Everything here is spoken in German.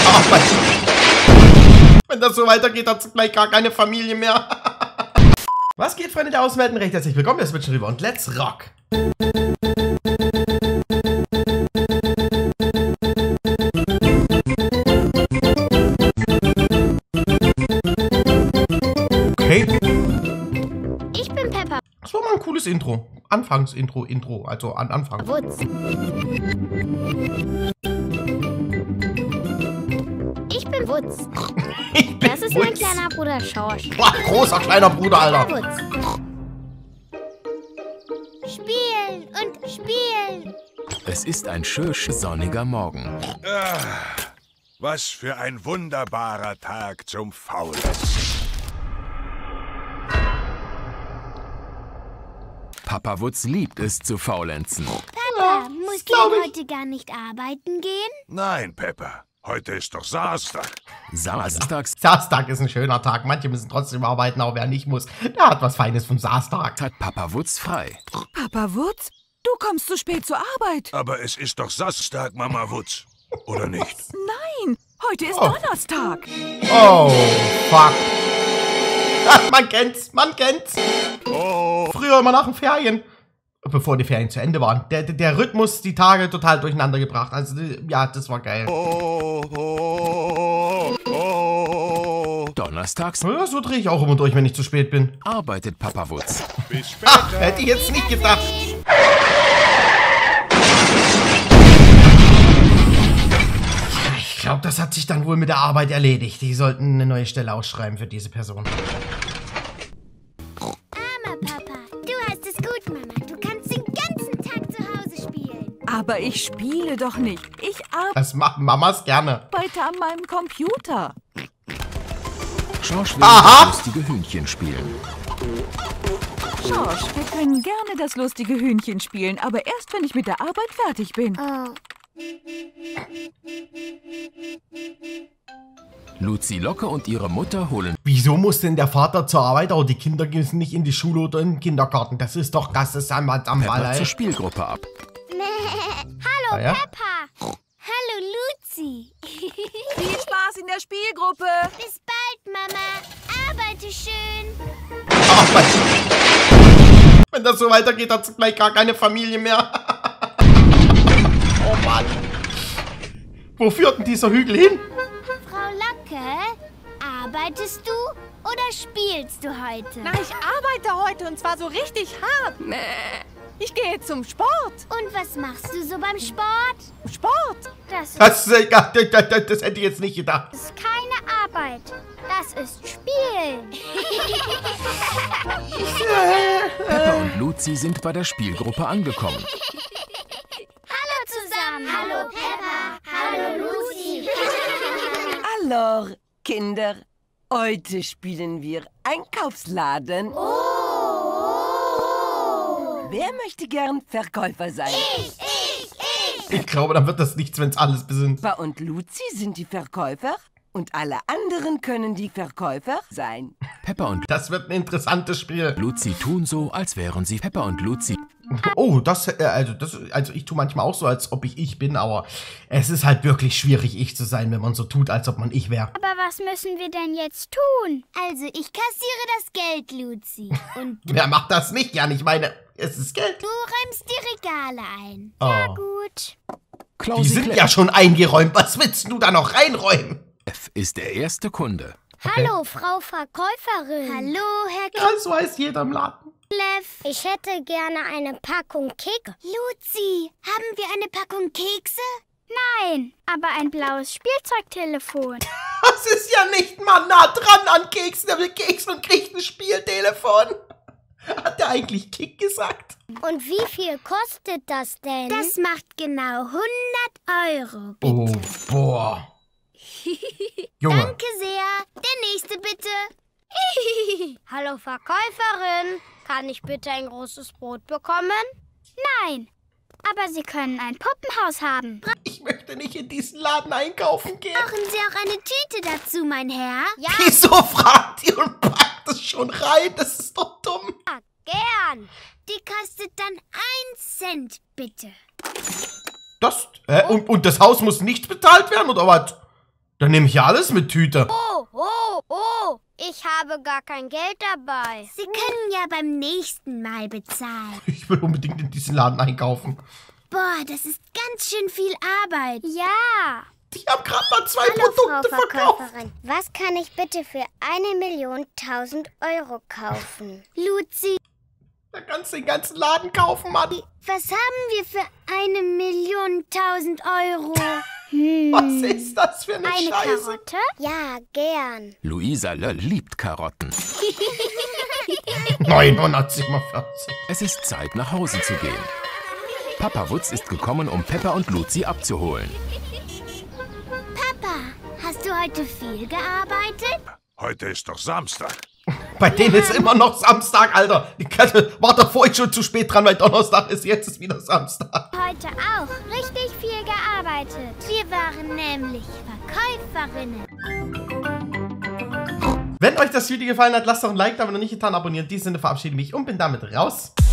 Wenn das so weitergeht, hat es gleich gar keine Familie mehr. Was geht, Freunde der Außenwelten? Recht herzlich willkommen, wir switchen rüber und let's rock! Okay. Ich bin Peppa. Das war mal ein cooles Intro. Anfangsintro, also an Anfang. Wutz. Ich bin Wutz. Das ist mein kleiner Bruder Schorsch. Boah, großer kleiner Bruder, Alter. Wutz. Spielen und spielen. Es ist ein schön sonniger Morgen. Was für ein wunderbarer Tag zum Faulenzen. Papa Wutz liebt es zu faulenzen. Peppa, musst du denn heute gar nicht arbeiten gehen? Nein, Peppa, heute ist doch Samstag. Samstags Samstag ist ein schöner Tag. Manche müssen trotzdem arbeiten, auch wer nicht muss. Der hat was Feines vom Samstag. hat Papa Wutz frei. Papa Wutz, du kommst zu spät zur Arbeit. Aber es ist doch Samstag, Mama Wutz. Oder nicht? Nein, heute ist Donnerstag. Oh, fuck. Ach, man kennt's. Oh, Früher immer nach den Ferien. Bevor die Ferien zu Ende waren. Der Rhythmus, die Tage total durcheinander gebracht. Also, ja, das war geil. Donnerstags Ja, so drehe ich auch immer durch, wenn ich zu spät bin. arbeitet Papa Wutz. bis Ach, später. hätte ich jetzt nicht gedacht. Ich glaube, das hat sich dann wohl mit der Arbeit erledigt. Die sollten eine neue Stelle ausschreiben für diese Person. Armer Papa, du hast es gut, Mama. Du kannst den ganzen Tag zu Hause spielen. Aber ich spiele doch nicht. Ich Das machen Mamas gerne. arbeite an meinem Computer. Schorsch will Aha. das lustige Hühnchen spielen. Schorsch, wir können gerne das lustige Hühnchen spielen, aber erst, wenn ich mit der Arbeit fertig bin. Oh, Luzi Locke und ihre Mutter holen Wieso muss denn der Vater zur Arbeit, aber die Kinder müssen nicht in die Schule oder in den Kindergarten? Das ist einmal am Peppa Ball, zur ey. Spielgruppe ab. Hallo, Ah, ja? Peppa. Hallo, Luzi. Viel Spaß in der Spielgruppe. Bis bald, Mama. Arbeite schön. Wenn das so weitergeht, hat es gleich gar keine Familie mehr. Oh Mann. Wo führt denn dieser Hügel hin? Frau Lacke, arbeitest du oder spielst du heute? Na, ich arbeite heute und zwar so richtig hart. Ich gehe zum Sport. Und was machst du so beim Sport? Sport? Das Das hätte ich jetzt nicht gedacht. ist keine Arbeit. Das ist Spielen. Peppa und Luzi sind bei der Spielgruppe angekommen. Hallo zusammen. Hallo, Peppa. Hallo, Luzi. Hallo, Kinder. Heute spielen wir Einkaufsladen. Wer möchte gern Verkäufer sein? Ich glaube, dann wird das nichts, wenn es alles besinnt. Peppa und Luzi sind die Verkäufer und alle anderen können die Verkäufer sein. Peppa und Das wird ein interessantes Spiel. Luzi tun so, als wären sie Peppa und Luzi. Oh, also ich tue manchmal auch so, als ob ich bin, aber es ist halt wirklich schwierig, ich zu sein, wenn man so tut, als ob man ich wäre. Aber was müssen wir denn jetzt tun? Also, ich kassiere das Geld, Luzi. Und Wer macht das nicht? Ja, ich meine, es ist Geld. du räumst die Regale ein. Oh. Ja, gut. Die Klausi sind ja schon eingeräumt. Was willst du da noch reinräumen? F ist der erste Kunde. Hallo, Frau Verkäuferin. Hallo, Herr Ja, so heißt jeder im Laden. Kleff. Ich hätte gerne eine Packung Kekse. Luzi, haben wir eine Packung Kekse? Nein, aber ein blaues Spielzeugtelefon. Das ist ja nicht mal nah dran an Keksen. Der will Kekse und kriegt ein Spieltelefon. Hat der eigentlich Kick gesagt? Und wie viel kostet das denn? Das macht genau 100 Euro, Oh, bitte. boah. Junge. Danke sehr. Der nächste bitte. Hallo Verkäuferin, kann ich bitte ein großes Brot bekommen? Nein, aber Sie können ein Puppenhaus haben. Ich möchte nicht in diesen Laden einkaufen gehen. Brauchen Sie auch eine Tüte dazu, mein Herr? Ja, Wieso fragt ihr und packt es schon rein? Das ist doch dumm. gern. Die kostet dann 1 Cent, bitte. Das, und das Haus muss nicht bezahlt werden, oder was? Dann nehme ich ja alles mit Tüte. Oh, ich habe gar kein Geld dabei. Sie können ja beim nächsten Mal bezahlen. Ich will unbedingt in diesen Laden einkaufen. Boah, das ist ganz schön viel Arbeit. Ja. Die haben gerade mal 2 Produkte verkauft. Was kann ich bitte für 1.000.000 Euro kaufen? Luzi. Da kannst du den ganzen Laden kaufen, Mann. Was haben wir für 1.000.000 Euro? Was ist das für eine Scheiße? Karotte? Ja, gern. Luisa Löll liebt Karotten. 947. Es ist Zeit, nach Hause zu gehen. Papa Wutz ist gekommen, um Peppa und Luzi abzuholen. Papa, hast du heute viel gearbeitet? Heute ist doch Samstag. Bei denen ist immer noch Samstag, Alter. Die Kette war doch vorhin schon zu spät dran, weil Donnerstag ist. Jetzt ist wieder Samstag. Heute auch richtig viel gearbeitet. Wir waren nämlich Verkäuferinnen. Wenn euch das Video gefallen hat, lasst doch ein Like da, wenn noch nicht getan, abonnieren. In diesem Sinne verabschiede ich mich und bin damit raus.